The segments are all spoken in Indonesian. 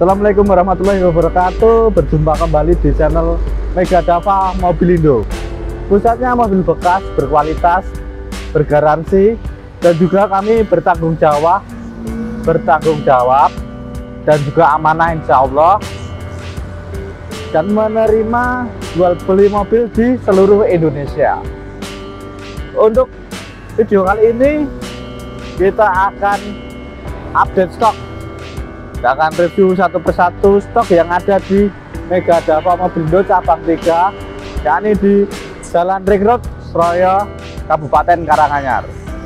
Assalamualaikum warahmatullahi wabarakatuh. Berjumpa kembali di channel Mega Dava Mobilindo. Pusatnya mobil bekas berkualitas, bergaransi, dan juga kami bertanggung jawab dan juga amanah insya Allah, dan menerima jual beli mobil di seluruh Indonesia. Untuk video kali ini kita akan update stok. Kita akan review satu persatu stok yang ada di Mega Dava Mobilindo cabang 3, yakni di Jalan Ring Road, Sroyo, Kabupaten Karanganyar.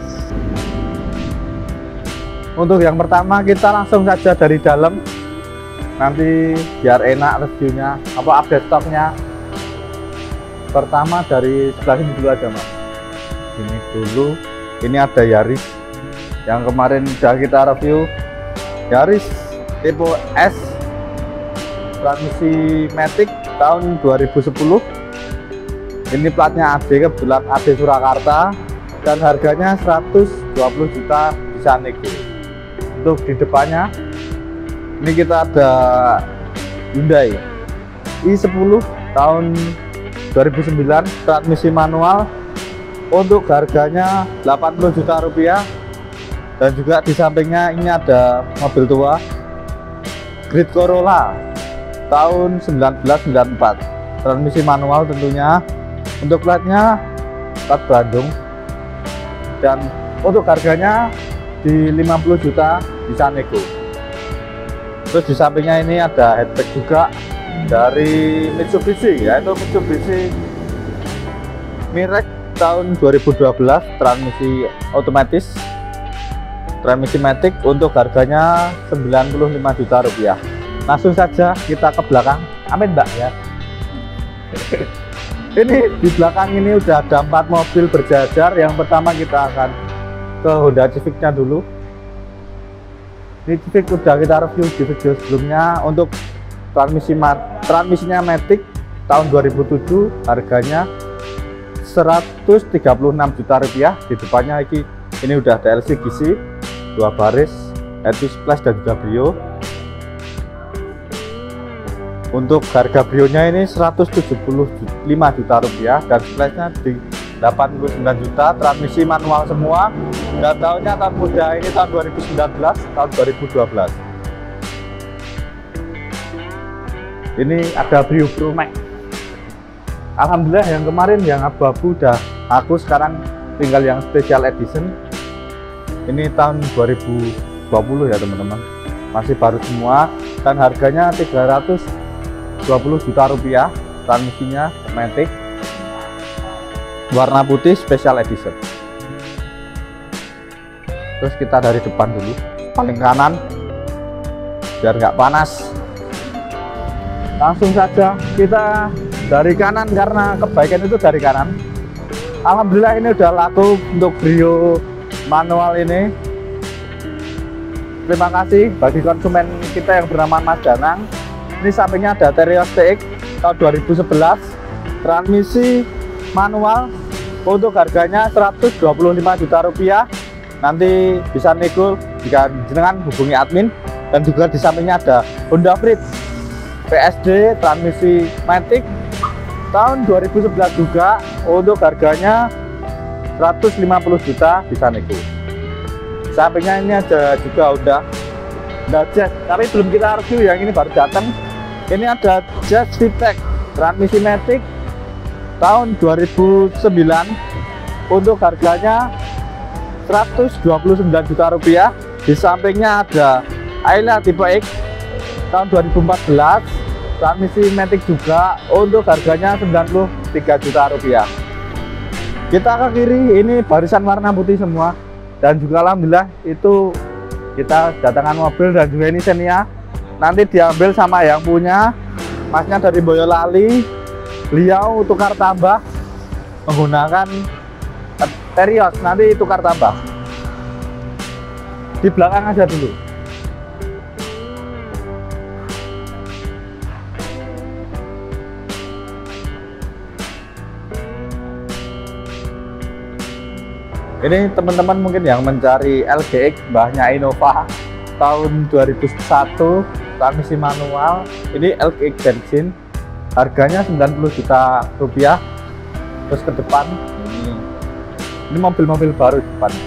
Untuk yang pertama kita langsung saja dari dalam, nanti biar enak reviewnya, update stoknya. Pertama dari sebelah sini dulu aja Mas. Ini dulu, ini ada Yaris yang kemarin sudah kita review. Yaris tipe S, transmisi matic tahun 2010. Ini platnya AD, kebetulan AD Surakarta, dan harganya 120 juta bisa nego. Untuk di depannya ini kita ada Hyundai i10 tahun 2009, transmisi manual, untuk harganya 80 juta rupiah. Dan juga di sampingnya ini ada mobil tua Grid Corolla tahun 1994, transmisi manual tentunya. Untuk platnya plat Bandung, dan untuk harganya di 50 juta bisa nego. Terus di sampingnya ini ada hatchback juga dari Mitsubishi, yaitu Mitsubishi Mirage tahun 2012, transmisi otomatis, transmisi matic, untuk harganya 95 juta rupiah. Langsung saja kita ke belakang. Amin Mbak ya. Ini di belakang ini udah ada 4 mobil berjajar. Yang pertama kita akan ke Honda Civic-nya dulu. Ini Civic udah kita review di video sebelumnya. Untuk transmisinya matic tahun 2007, harganya 136 juta rupiah. Di depannya ini udah ada LCGC 2 baris, headlight splash dan juga Brio. Untuk harga Brio-nya ini 175 juta rupiah, dan splashnya di 89 juta. Transmisi manual semua, dan tahunnya tahun muda ini tahun 2019, tahun 2012. Ini ada Brio Pro Max. Alhamdulillah yang kemarin yang abu-abu udah aku, sekarang tinggal yang special edition. Ini tahun 2020 ya teman-teman, masih baru semua, dan harganya 320 juta rupiah. Transmisinya matic, warna putih, special edition. Terus kita dari depan dulu, paling kanan biar nggak panas. Langsung saja kita dari kanan, karena kebaikan itu dari kanan. Alhamdulillah ini udah laku untuk Brio manual ini. Terima kasih bagi konsumen kita yang bernama Mas Danang. Ini sampingnya ada Terios TX tahun 2011, transmisi manual, untuk harganya 125 juta rupiah. Nanti bisa nego jika jenengan hubungi admin. Dan juga di sampingnya ada Honda Freed PSD, transmisi matic tahun 2011 juga, untuk harganya 150 juta bisa nego. Sampingnya ini ada juga Honda Jazz, tapi belum kita review, yang ini baru datang. Ini ada Jazz VTEC, transmisi matic tahun 2009, untuk harganya 129 juta rupiah. Di sampingnya ada Ayla tipe X tahun 2014, transmisi matic juga, untuk harganya 93 juta rupiah. Kita ke kiri, ini barisan warna putih semua, dan juga alhamdulillah itu kita datangan mobil, dan juga ini Xenia. Nanti diambil sama yang punya, masnya dari Boyolali. Beliau tukar tambah menggunakan Terios, nanti tukar tambah. Di belakang aja dulu. Ini teman-teman mungkin yang mencari LGX mbahnya Innova tahun 2001, transmisi manual, ini LX bensin, harganya 90 juta rupiah. Terus ke depan ini mobil-mobil baru di depan,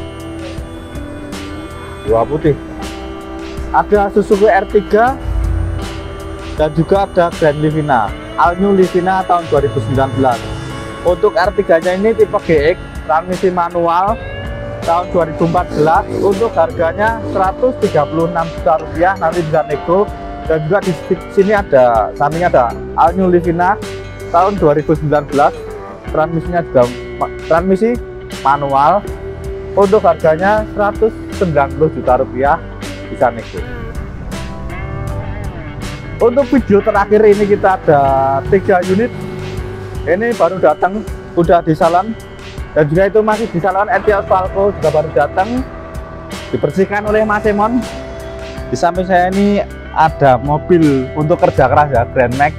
dua putih, ada Suzuki R3 dan juga ada Grand Livina, All New Livina tahun 2019. Untuk R3 nya ini tipe GX, transmisi manual tahun 2014. Untuk harganya 136 juta rupiah, nanti bisa nego. Dan juga di sini ada, sampingnya ada All New Livina tahun 2019, transmisinya juga transmisi manual. Untuk harganya 190 juta rupiah, bisa nego. Untuk video terakhir ini kita ada 3 unit, ini baru datang, udah di salon, dan juga itu masih di salon RTL Falco, juga baru datang, dibersihkan oleh Mas Emon. Di samping saya ini ada mobil untuk kerja keras ya, Grand Max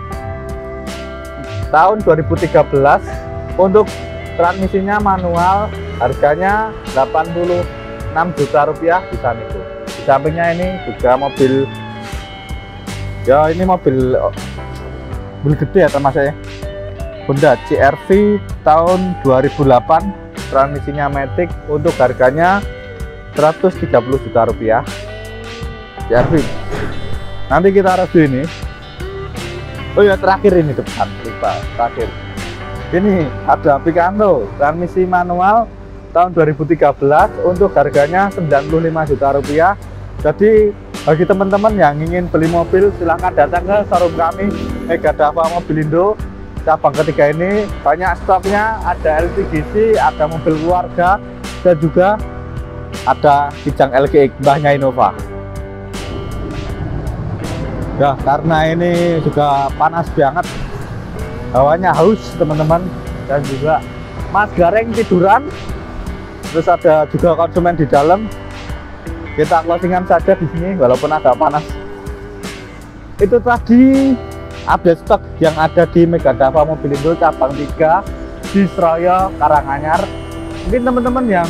tahun 2013. Untuk transmisinya manual, harganya 86 juta rupiah, bisa nego. Di sampingnya ini juga mobil, ya ini mobil gede ya termasuk ya, Honda CR-V tahun 2008, transmisinya matic. Untuk harganya 130 juta rupiah, CR-V. Nanti kita review ini. Oh ya, terakhir ini depan, lupa, terakhir ini ada Picanto transmisi manual tahun 2013. Untuk harganya 95 juta rupiah. Jadi bagi teman-teman yang ingin beli mobil, silahkan datang ke showroom kami Mega Dava Mobilindo cabang ketiga ini. Banyak stoknya, ada LCGC, ada mobil keluarga, dan juga ada Kijang LGX mbahnya Innova. Ya, karena ini juga panas banget, hawanya haus teman-teman, dan juga Mas Gareng tiduran. Terus ada juga konsumen di dalam. Kita closingan saja di sini walaupun agak panas. Itu tadi update stok yang ada di Mega Dava Mobilindo cabang 3 di Seroyo, Karanganyar. Mungkin teman-teman yang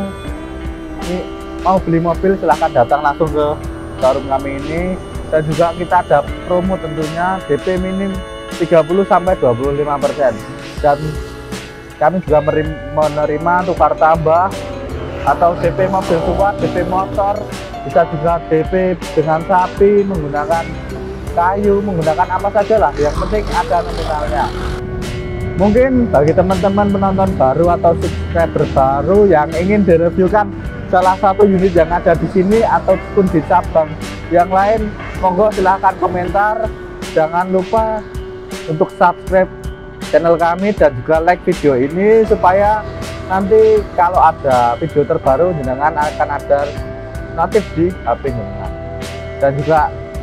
mau beli mobil, silahkan datang langsung ke showroom kami ini. Dan juga kita ada promo tentunya, DP minim 30-25%. Dan kami juga menerima tukar tambah atau DP mobil tua, DP motor, bisa juga DP dengan sapi, menggunakan kayu, menggunakan apa saja lah, yang penting ada nominalnya. Mungkin bagi teman-teman penonton baru atau subscriber baru yang ingin direviewkan salah satu unit yang ada di sini ataupun di cabang yang lain, monggo silahkan komentar. Jangan lupa untuk subscribe channel kami dan juga like video ini, supaya nanti kalau ada video terbaru jenengan akan ada notif di HP jenengan. Dan juga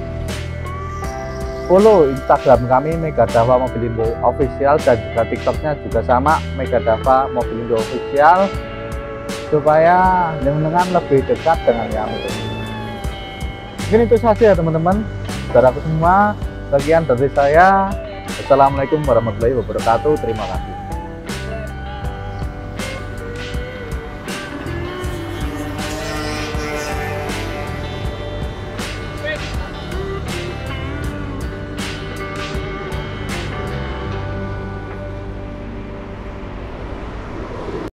follow Instagram kami Mega Dava Mobilindo Official, dan juga TikToknya juga sama Mega Dava Mobilindo Official, supaya jenengan lebih dekat dengan kami. Mungkin itu saja ya teman-teman, saudaraku semua. Sekian dari saya. Assalamualaikum warahmatullahi wabarakatuh. Terima kasih.